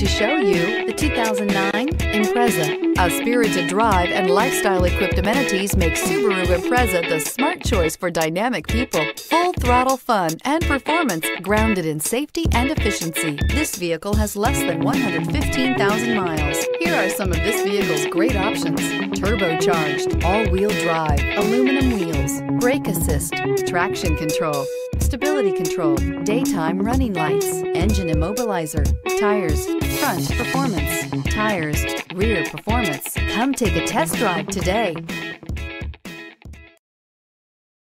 to show you the 2009 Impreza. A spirited drive and lifestyle-equipped amenities make Subaru Impreza the smart choice for dynamic people. Full-throttle fun and performance grounded in safety and efficiency. This vehicle has less than 115,000 miles. Here are some of this vehicle's great options: turbocharged, all-wheel drive, aluminum wheels, brake assist, traction control, stability control, daytime running lights, engine immobilizer, tires, front performance, tires, rear performance. Come take a test drive today.